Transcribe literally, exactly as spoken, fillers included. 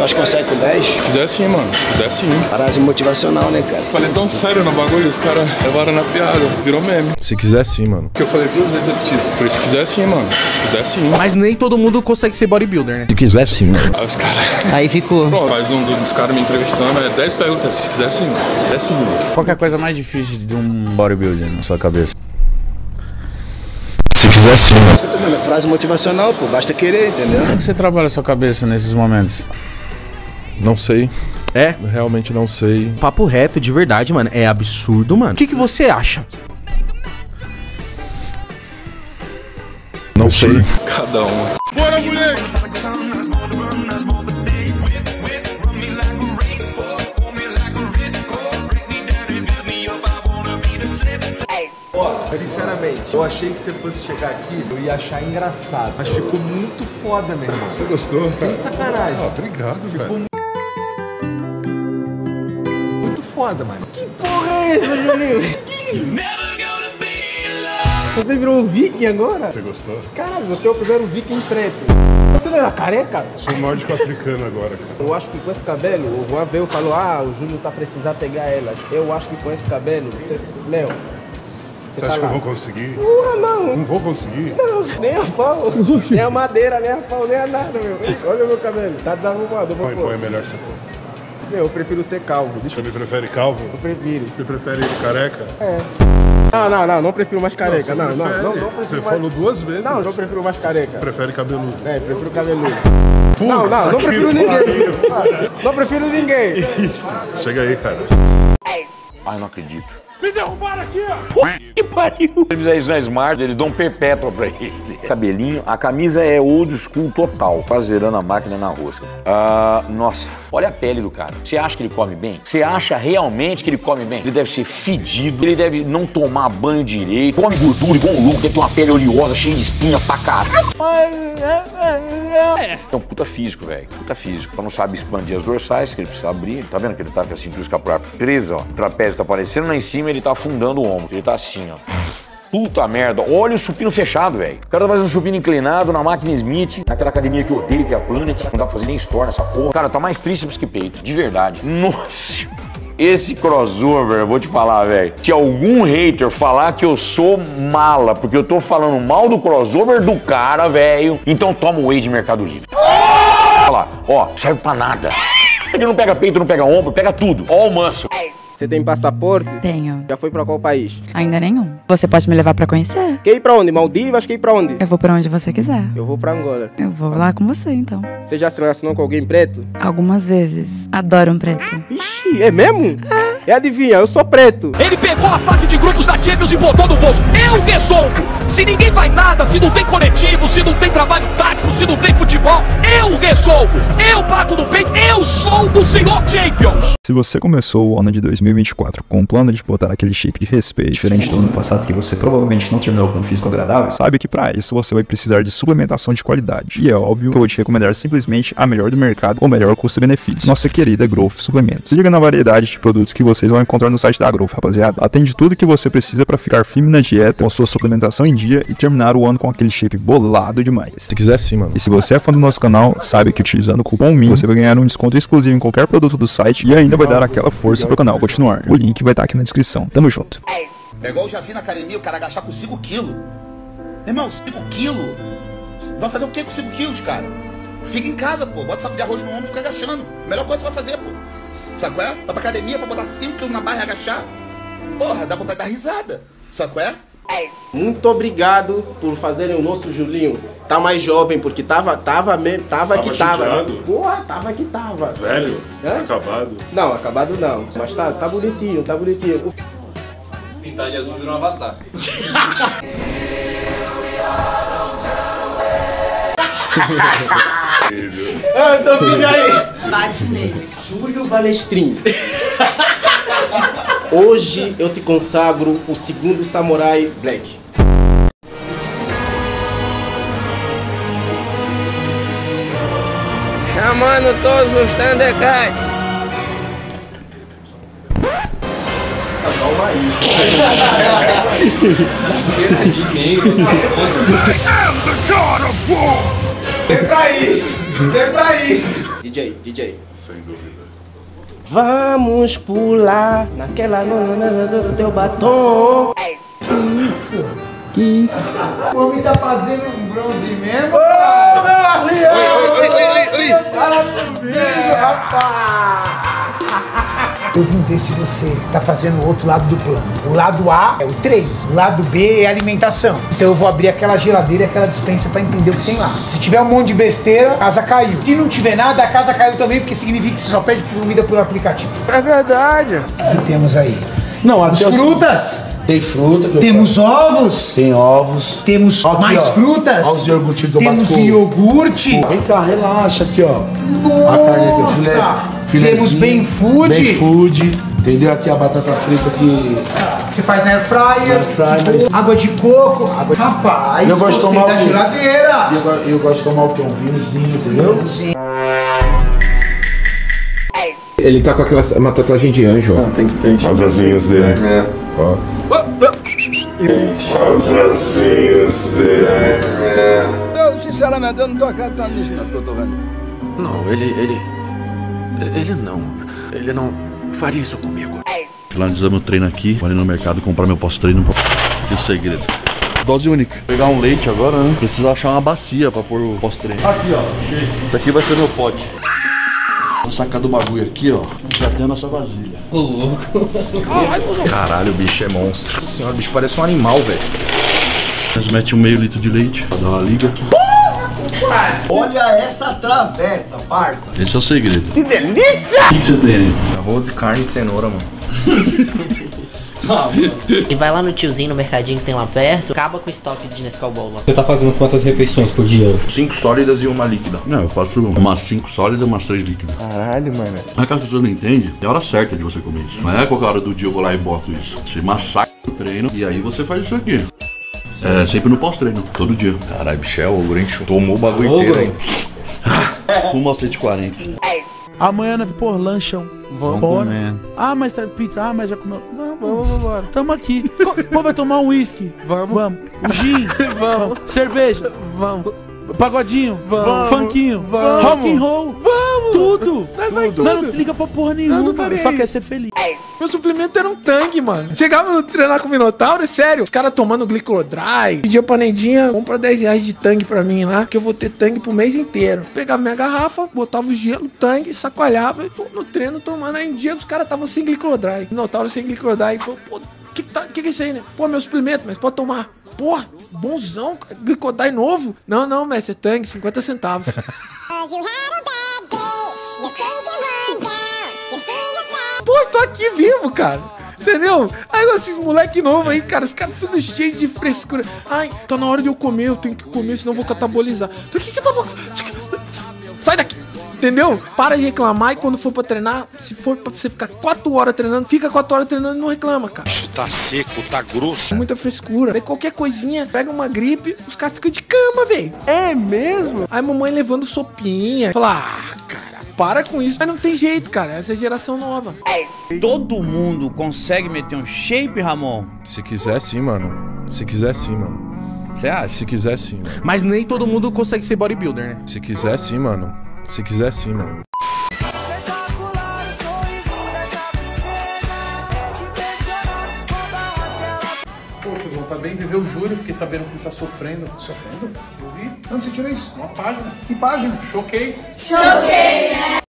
Acho que consegue com dez? Se quiser sim, mano. Se quiser sim. Parada motivacional, né, cara? Falei tão sério no bagulho, os caras levaram na piada, virou meme. Se quiser sim, mano. Que eu falei duas vezes repetido. Falei, se quiser sim, mano. Se quiser sim. Mas nem todo mundo consegue ser bodybuilder, né? Se quiser sim, mano. Aí os caras... Aí ficou. Pronto, faz um dos caras me entrevistando, é dez perguntas. Se quiser sim, mano. Se quiser sim, mano. Qual que é a coisa mais difícil de um bodybuilder na sua cabeça? Se quiser sim, mano. Você tá vendo? É frase motivacional, pô. Basta querer, entendeu? Como você trabalha a sua cabeça nesses momentos? Não sei. É? Realmente não sei. Papo reto, de verdade, mano. É absurdo, mano. O que, que você acha? Não sei. Cada um. Bora, moleque! Sinceramente, eu achei que você fosse chegar aqui, eu ia achar engraçado. Mas ficou muito foda, meu irmão. Você gostou? Sem sacanagem. Ah, obrigado, ficou velho. muito foda, mano. Que porra é essa, Julinho? Que isso? Você virou um viking agora? Você gostou? Caralho, você é o primeiro viking preto. Você não era careca? Sou nórdico africano agora, cara. Eu acho que com esse cabelo, o Juan veio e falou, ah, o Júnior tá precisando pegar elas. Eu acho que com esse cabelo, você... Léo, Você tá acha que lá. eu vou conseguir? Porra, não. Não vou conseguir? Não, nem a pau, nem a madeira, nem a pau, nem a nada, meu. Olha o meu cabelo, tá desarrumado. Eu vou Põe, pôr. põe, melhor você pôr. Meu, eu prefiro ser calvo. Deixa Você me prefere calvo? eu prefiro. Você prefere careca? É. Não, não, não, não prefiro mais careca. Não, não, não, não, não Você prefiro mais... falou duas vezes. Não, não prefiro mais careca. Prefere cabeludo. É, prefiro cabeludo. Não, não, não prefiro ninguém. Não prefiro ninguém. Chega aí, cara. Ai, não acredito. Me derrubaram aqui, ó! Que pariu! Se ele fizer isso na Smart, eles dão um perpétua pra ele. Cabelinho, a camisa é old school total, quase zerando a máquina na rosca. Ah, nossa, olha a pele do cara. Você acha que ele come bem? Você acha realmente que ele come bem? Ele deve ser fedido, ele deve não tomar banho direito, come gordura igual um louco, deve ter uma pele oleosa, cheia de espinha pra caralho. É um puta físico, velho. Puta físico. Só não sabe expandir as dorsais, que ele precisa abrir. Tá vendo que ele tá com a cintura escapular presa, ó? O trapézio tá aparecendo lá em cima, ele tá afundando o ombro. Ele tá assim, ó. Puta merda. Olha o supino fechado, velho. O cara tá fazendo um supino inclinado na máquina Smith, naquela academia que eu odeio, que é a Planet. Não dá pra fazer nem store nessa porra. Cara, tá mais tríceps que peito. De verdade. Nossa. Esse crossover, eu vou te falar, velho. Se algum hater falar que eu sou mala, porque eu tô falando mal do crossover do cara, velho, então toma o whey de Mercado Livre. Olha lá, ó, serve pra nada. Ele não pega peito, não pega ombro, pega tudo. Ó o manso. Você tem passaporte? Tenho. Já foi pra qual país? Ainda nenhum. Você pode me levar pra conhecer? Quer ir pra onde? Maldivas? Quer ir pra onde? Eu vou pra onde você quiser. Eu vou pra Angola. Eu vou lá com você, então. Você já se relacionou com alguém preto? Algumas vezes. Adoro um preto. Ixi, é mesmo? É. Adivinha, eu sou preto. Ele pegou a fase de grupos da Champions e botou no bolso. Eu resolvo. Se ninguém faz nada, se não tem coletivo, se não tem trabalho tático, se não tem futebol, eu resolvo. Eu bato no peito, eu sou o senhor Champions. Se você começou o ano de dois mil e vinte e quatro com o plano de botar aquele shape de respeito, diferente do ano passado que você provavelmente não terminou com um físico agradável, sabe que para isso você vai precisar de suplementação de qualidade. E é óbvio que eu vou te recomendar simplesmente a melhor do mercado, ou melhor custo-benefício, nossa querida Growth Suplementos. Se liga na variedade de produtos que vocês vão encontrar no site da Growth, rapaziada. Atende tudo que você precisa para ficar firme na dieta, com a sua suplementação em dia e terminar o ano com aquele shape bolado demais. Se quiser sim, mano. E se você é fã do nosso canal, sabe que utilizando o cupom M I N você vai ganhar um desconto exclusivo em qualquer produto do site e ainda vai dar aquela força pro canal continuar. O link vai estar aqui na descrição. Tamo junto. É igual eu já vi na academia o cara agachar com cinco quilos. Meu irmão, cinco quilos? Vai fazer o que com cinco quilos, cara? Fica em casa, pô. Bota saco de arroz no ombro e fica agachando. Melhor coisa que você vai fazer, pô. Sabe qual é? Vai pra academia pra botar cinco quilos na barra e agachar. Porra, dá vontade de dar risada. Sabe qual é? Muito obrigado por fazerem o nosso Julinho tá mais jovem, porque tava, tava mesmo, tava, Tava que tava. judiado? Porra, tava que tava. Velho, Hã? acabado. Não, acabado não. Mas tá, tá bonitinho, tá bonitinho. Pintar de azul virou um avatar. Ah, então fica aí. Bate nele. Júlio Balestrinho. Hoje eu te consagro o segundo Samurai Black. Chamando todos os Thundercats. Calma aí. Vem pra isso! Vem pra isso! D J, D J. Sem dúvida. Vamos pular naquela nona do teu batom. Que isso? Que isso? O homem tá fazendo um bronze mesmo? Ô, meu Arlião! Oi, oi, oi, oi! Fala comigo, rapaz! Eu vim ver se você tá fazendo o outro lado do plano. O lado A é o treino, o lado B é a alimentação. Então eu vou abrir aquela geladeira e aquela despensa pra entender o que tem lá. Se tiver um monte de besteira, a casa caiu. Se não tiver nada, a casa caiu também, porque significa que você só pede comida por aplicativo. É verdade. O que temos aí? Não, As frutas. Tem fruta. Que temos eu... ovos. Tem ovos. Temos aqui, mais ó. frutas. Olha os iogurtes que eu temos bato com... iogurte. Vem cá, relaxa aqui, ó. Nossa. A carne aqui, o filé, filézinho, temos bem food. Bem food. Entendeu? Aqui a batata frita que... Você faz na air fryer. Air fryer mas... Água de coco. Água... Rapaz, eu gosto de tomar da o geladeira. Eu, eu gosto de tomar o quê? Um vinhozinho, entendeu? Vinhozinho. Ele tá com aquela uma tatuagem de anjo, ó. Ah, tem que pentear as asinhas dele. É. Ó. As asinhas dele. Eu, sinceramente, eu não tô acreditando nisso, não, que eu tô vendo. Não, ele, ele... Ele não... Ele não faria isso comigo. Finalizamos o treino aqui, vou ali no mercado comprar meu pós-treino. Que é o segredo. Dose única. Vou pegar um leite agora, né? Preciso achar uma bacia pra pôr o pós-treino. Aqui, ó. Isso aqui vai ser meu pote. Vou sacar do bagulho aqui, ó. Já tem a nossa vasilha. Ô, louco. Caralho, o bicho é monstro. Nossa senhora, o bicho parece um animal, velho. Nós mete um meio litro de leite pra dar uma liga. Olha essa travessa, parça. Esse é o segredo. Que delícia! O que, que você tem aí? Arroz, carne e cenoura, mano. E vai lá no tiozinho no mercadinho que tem lá perto, acaba com o estoque de Nescau Ball lá. Você tá fazendo quantas refeições por dia? Cinco sólidas e uma líquida. Não, eu faço umas cinco sólidas e umas três líquidas. Caralho, mano. Mas que as pessoas não entendem, é a hora certa de você comer isso. Não é qualquer hora do dia eu vou lá e boto isso. Você massacra o treino e aí você faz isso aqui. É sempre no pós-treino, todo dia. Caralho, bicho é ogro, hein? Tomou o bagulho oh, inteiro, hein? Rumo aos cento e quarenta. Amanhã nós pôr lanchão. Vamos comer. Ah, mas tá pizza. Ah, mas já comeu. Vamos, vamos, vamos embora. Tamo aqui. Pô, vai tomar um uísque? Vamos. Vamos. Um gin? Vamos. Cerveja? Vamos. Pagodinho? Vamos. Funkinho? Vamos. Rock and roll? Vamos. Tudo. Tudo. Não, não liga pra porra nenhuma. Não, não só quer ser feliz. Meu suplemento era um tanque, mano. Chegava no treinar com o Minotauro, é sério. Os caras tomando Glicodry. Pedia pra Nendinha, compra dez reais de tanque pra mim lá, que eu vou ter tanque pro mês inteiro. Pegava minha garrafa, botava o gelo, tanque, sacoalhava e tô no treino tomando. Aí um dia os caras estavam sem Glicodry. Minotauro sem Glicodry. E falou, pô, que que, tá, que que é isso aí, né? Pô, meu suplemento, mas pode tomar. Porra, bonzão, Glicodry novo. Não, não, mestre, é tanque, cinquenta centavos. Pô, tô aqui vivo, cara. Entendeu? Aí esses moleque novo aí, cara, os caras tudo cheio de frescura. Ai, tá na hora de eu comer, eu tenho que comer, senão eu vou catabolizar. O que que tá... Sai daqui! Entendeu? Para de reclamar e quando for pra treinar, se for pra você ficar quatro horas treinando, fica quatro horas treinando e não reclama, cara. Isso tá seco, tá grosso. Muita frescura. Daí qualquer coisinha, pega uma gripe, os caras ficam de cama, velho. É mesmo? Aí mamãe levando sopinha. Fala, ah, cara, para com isso. Mas não tem jeito, cara. Essa é a geração nova. Todo mundo consegue meter um shape, Ramon? Se quiser sim, mano. Se quiser sim, mano. Você acha? Se quiser sim, mano. Mas nem todo mundo consegue ser bodybuilder, né? Se quiser sim, mano. Se quiser sim, mano. Pô, tiozão, tá bem? Viveu o Júlio, fiquei sabendo que ele tá sofrendo. Sofrendo? Eu vi. Onde você tirou isso? Uma página. Que página? Choquei. Choquei, né?